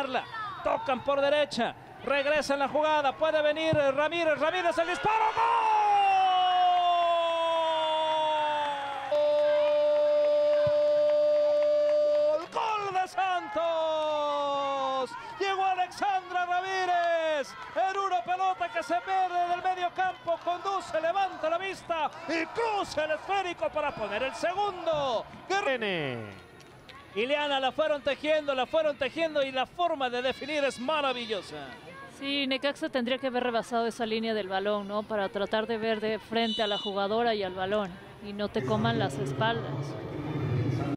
terminarla. Tocan por derecha. Regresa en la jugada. Puede venir Ramírez. Ramírez el disparo. ¡Gol! ¡Gol de Santos! Llegó Alexandra Ramírez en una pelota que se pierde del medio campo. Conduce, levanta la vista y cruza el esférico para poner el segundo. Ileana, la fueron tejiendo y la forma de definir es maravillosa. Sí, Necaxa tendría que haber rebasado esa línea del balón, ¿no? Para tratar de ver de frente a la jugadora y al balón y no te coman las espaldas.